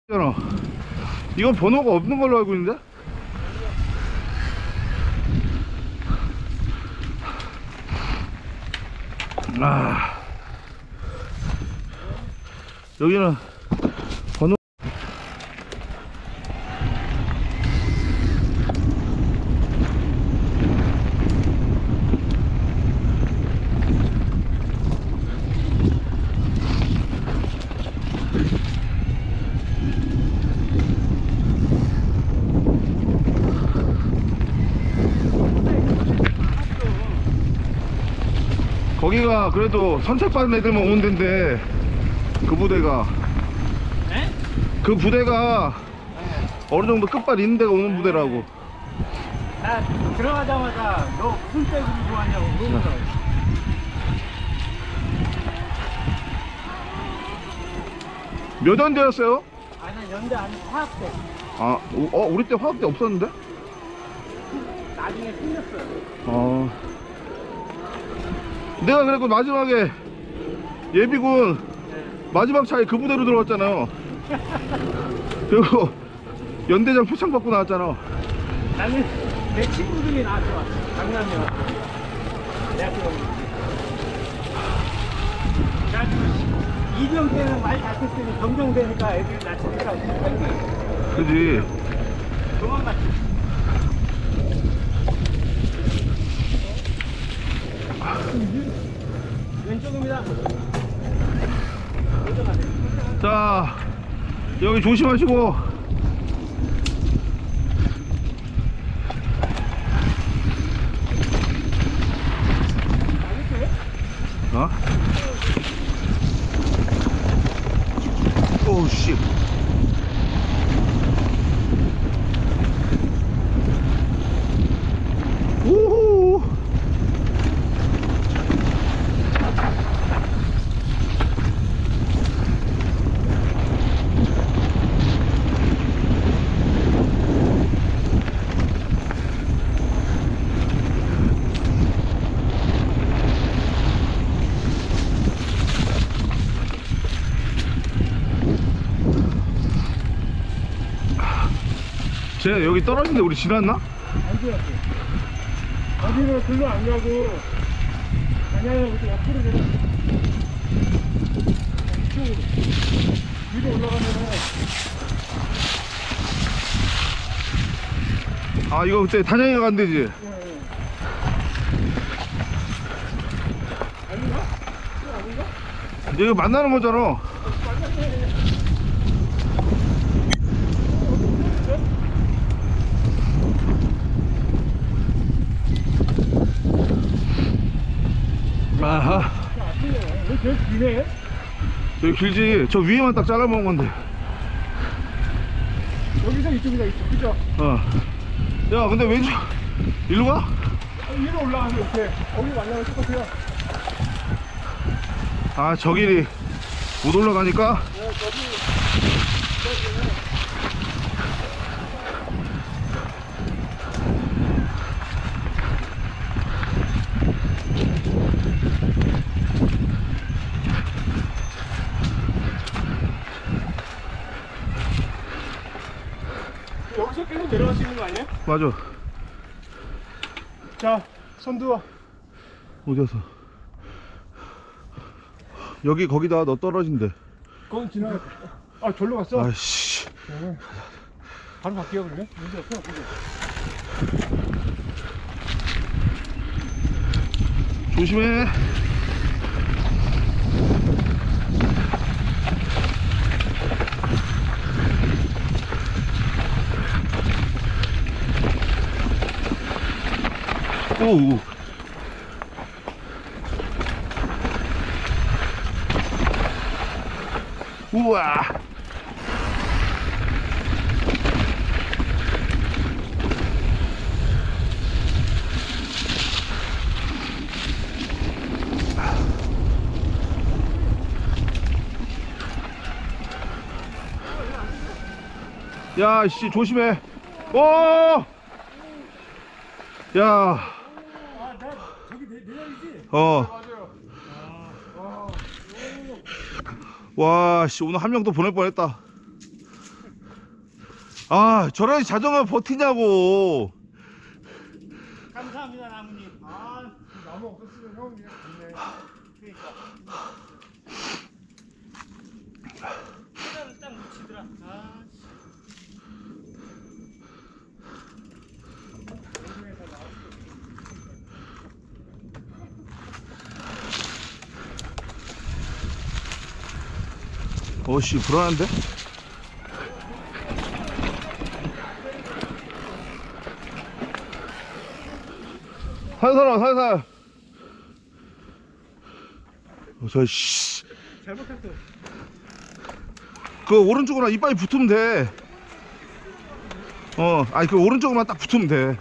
이건 번호가 없는 걸로 알고 있는데? 아, 여기는 번호 거기가 그래도 선택받은 애들만 오는 데인데 그 부대가 네? 그 부대가 어느 정도 끝발 있는 데가 오는 부대라고. 나 들어가자마자 너 무슨 백으로 좋아하냐고 물어보더라고. 몇 연대였어요? 아니 난 연대 아니고 화학대. 아, 우리 때 화학대 없었는데? 나중에 생겼어요. 내가 그래도 마지막에 예비군 네. 마지막 차에 그 부대로 들어왔잖아요. 그리고 연대장 표창 받고 나왔잖아. 나는 내 친구들이 나한테 왔어. 장난이야. 대학교 그래가지고 이병 때는 말 다 듣더니 정정되니까 애들이 나 치니까 그지? 도망갔지. 왼쪽입니다. 자, 여기 조심하시고. 어? 오우 씨. 우후. 쟤 여기 떨어진데 우리 지났나? 안 지났어. 어디로 글로 안 가고 방향을 이렇게 옆으로 내려. 이쪽으로 위로 올라가면은 아, 이거 그때 단양이가 간 데지? 아닌가? 아닌가? 여기 만나는 거잖아. 아하. 왜 제일 기네? 여기 길지. 저 위에만 딱 잘라먹은 건데. 여기서 이쪽이다 이쪽 그죠? 야, 근데 왼쪽 일로 가? 위로 올라가면 이렇게 거기 만나면 똑같아요. 아, 저 길이 못 올라가니까. 여기서 계속 내려갈 수 있는 거 아니에요? 맞아. 자, 손 들어. 어디였어? 여기 거기다 너 떨어진대. 거기 지나갔다. 아, 절로 갔어? 아이씨. 네. 바로 바뀌어 그러면? 문제 없어. 조심해. 오. 우와. 야, 씨, 조심해. 오! 야. 아, 나 저기 내려이지? 맞아요. 와, 씨, 오늘 한 명 더 보낼 뻔했다. 아, 저런 자전거 버티냐고. 감사합니다 나무님. 아 나무 없었으면 형 그냥 갔네. 그러니까 하나는 딱 묻히더라. 아 어씨, 불안한데? 살살아, 살살. 씨. 잘못했어. 그 오른쪽으로 이빨이 붙으면 돼. 아니 그 오른쪽으로만 딱 붙으면 돼.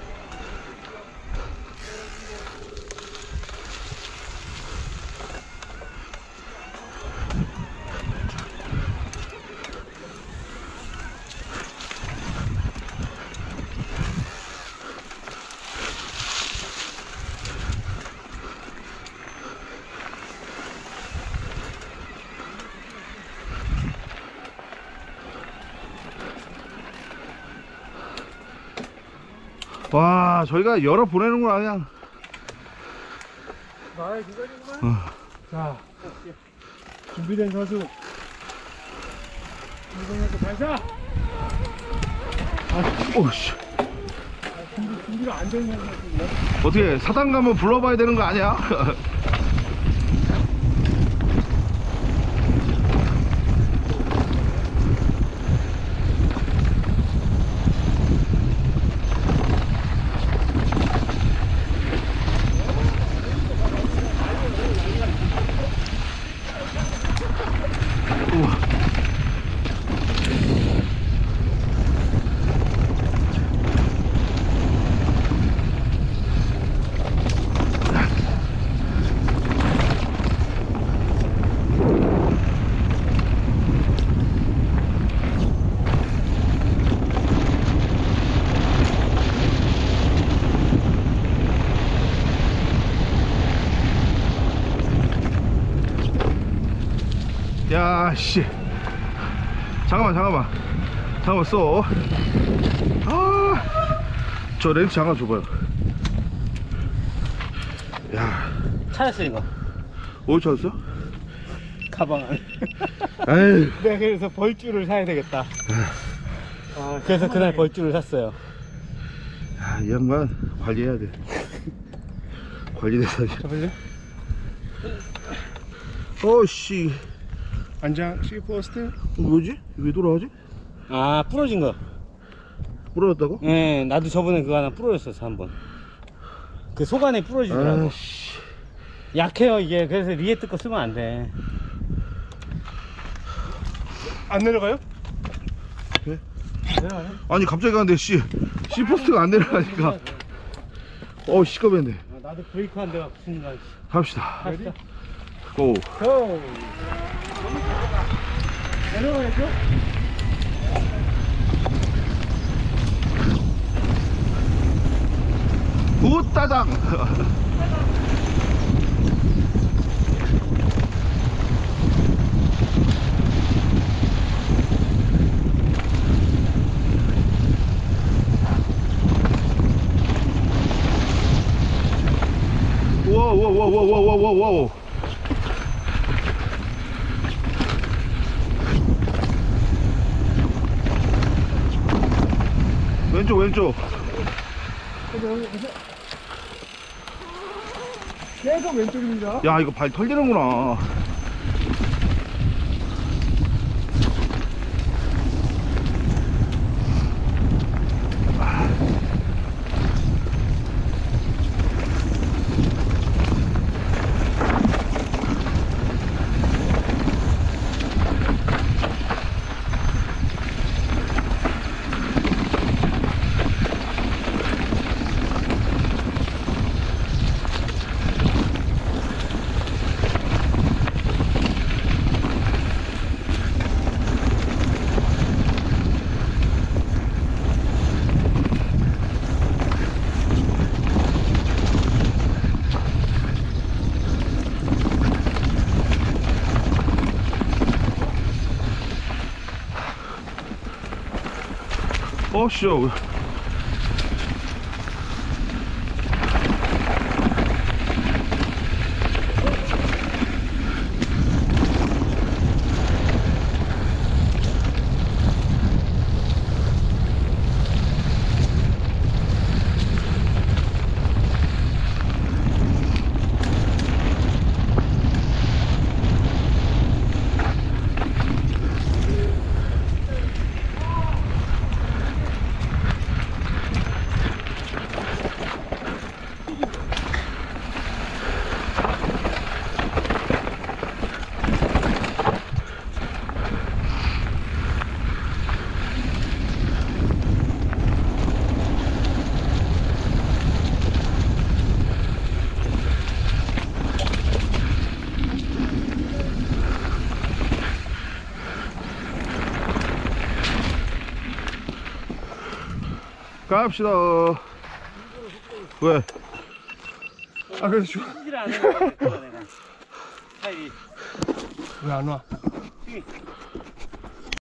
와, 저희가 열어 보내는구나 그냥. 나의 기간이구만. 자, 준비된 선수. 이동해서 발사. 오씨, 준비가 안 되는 선수 같은데. 어떻게 사단 가면 불러봐야 되는 거 아니야? 야, 씨. 잠깐만 써. 저 렌즈 잠깐 줘봐요. 야, 찾았어 이거. 어디 찾았어? 가방 안에. 에이, 내가 그래서 벌줄을 사야 되겠다. 그래서 그날 벌줄을 샀어요. 야, 이 양반 관리해야 돼. 관리대사지. 잡을래? 어씨, 안장 시포스트. 뭐지? 왜 돌아가지? 아 부러진 거. 부러졌다고? 네, 나도 저번에 그거 하나 부러졌었어 한번. 그 속안에 부러지더라고. 아씨, 약해요 이게. 그래서 리에트 거 쓰면 안 돼. 안 내려가요? 왜? 내려가요? 아니 갑자기 가는데 C포스트가 안 내려가니까 시끄럽네. 나도 브레이크 한 대가 순간. 갑시다. 갑시다. 고. 고! 내려가야죠? 우따당. 와와와와와와와와. 왼쪽. 계속 왼쪽입니다. 야, 이거 발 털리는구나. 어쇼. 갑시다. 왜? 아 그래서 좋아. 왜 안 와?